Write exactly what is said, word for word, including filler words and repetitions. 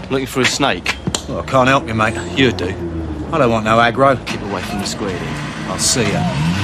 Looking for a snake? Well, I can't help you, mate. You do. I don't want no aggro. Keep away from the square then. I'll see ya.